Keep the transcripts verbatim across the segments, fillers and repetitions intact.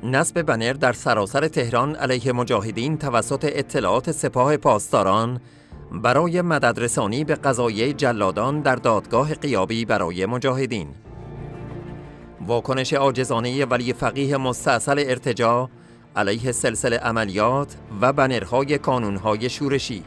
نصب بنر در سراسر تهران علیه مجاهدین توسط اطلاعات سپاه پاسداران برای مددرسانی به قضایای جلادان در دادگاه غیابی برای مجاهدین. واکنش عاجزانه ولی فقیه مستأصل ارتجاع علیه سلسله عملیات و بنرهای کانونهای شورشی.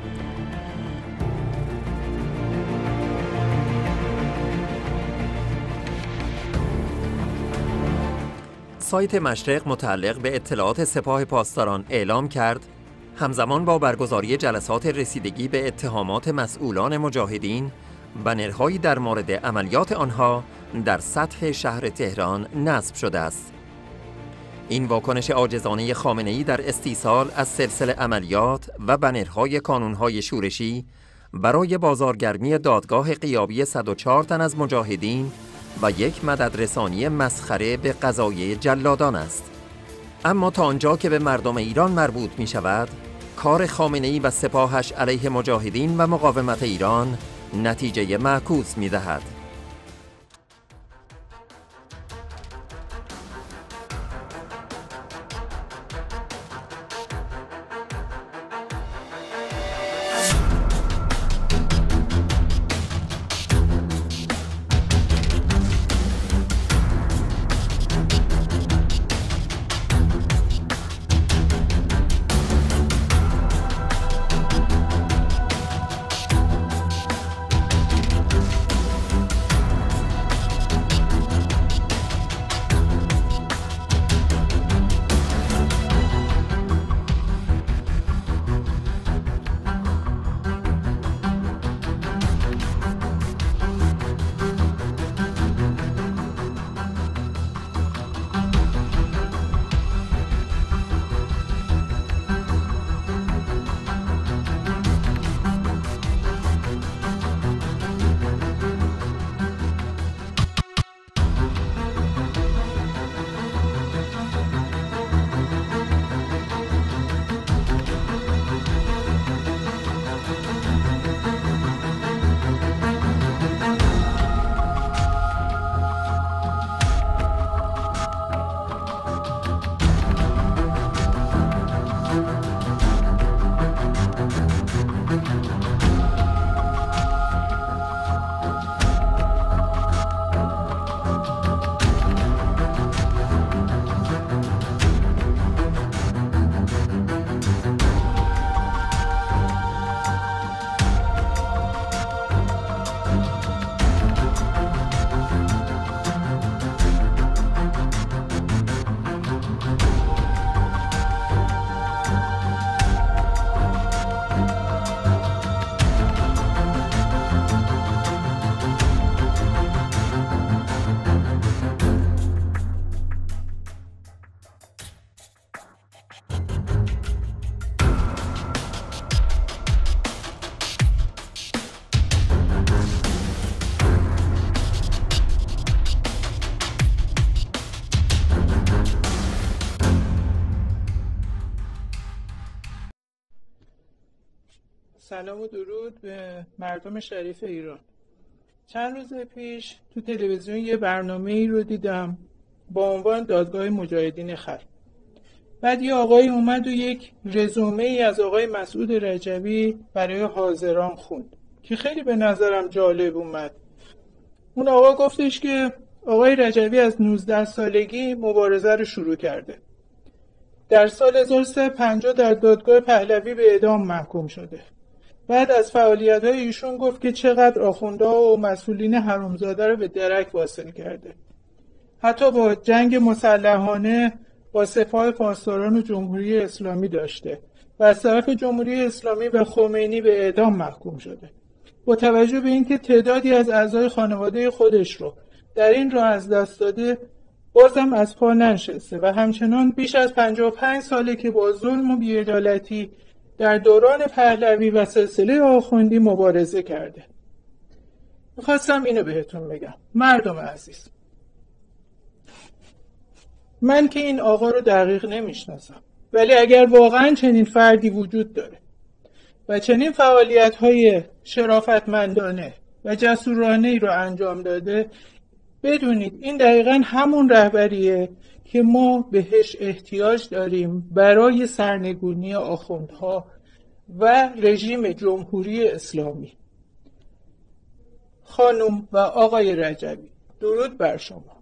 سایت مشرق متعلق به اطلاعات سپاه پاسداران اعلام کرد همزمان با برگزاری جلسات رسیدگی به اتهامات مسئولان مجاهدین، بنرهایی در مورد عملیات آنها در سطح شهر تهران نصب شده است. این واکنش عاجزانه خامنه‌ای در استیصال از سلسله عملیات و بنرهای کانونهای شورشی برای بازارگرمی دادگاه غیابی صد و چهار تن از مجاهدین و یک مددرسانی مسخره به قضایای جلادان است. اما تا آنجا که به مردم ایران مربوط می شود، کار خامنه‌ای و سپاهش علیه مجاهدین و مقاومت ایران نتیجه معکوس می دهد. سلام و درود به مردم شریف ایران. چند روز پیش تو تلویزیون یه برنامه ای رو دیدم با عنوان دادگاه مجاهدین خلق. بعد یه آقای اومد و یک رزومه ای از آقای مسعود رجبی برای حاضران خوند که خیلی به نظرم جالب اومد. اون آقا گفتش که آقای رجبی از نوزده سالگی مبارزه رو شروع کرده. در سال هزار و سیصد و پنجاه در دادگاه پهلوی به اعدام محکوم شده. بعد از فعالیت‌های ایشون گفت که چقدر آخوندها و مسئولین حرومزاده رو به درک واصل کرده. حتی با جنگ مسلحانه با سپاه پاسداران و جمهوری اسلامی داشته و از طرف جمهوری اسلامی و خمینی به اعدام محکوم شده. با توجه به اینکه تعدادی از اعضای خانواده خودش رو در این راه از دست داده، بازم از پا ننشسته و همچنان بیش از پنجاه و پنج ساله که با ظلم و بی‌عدالتی در دوران پهلوی و سلسله آخوندی مبارزه کرده. میخواستم اینو بهتون بگم مردم عزیز، من که این آقا رو دقیق نمیشناسم، ولی اگر واقعا چنین فردی وجود داره و چنین فعالیت‌های شرافتمندانه و جسورانه‌ای رو انجام داده، بدونید این دقیقاً همون رهبریه که ما بهش احتیاج داریم برای سرنگونی آخوندها و رژیم جمهوری اسلامی. خانم و آقای رجبی، درود بر شما.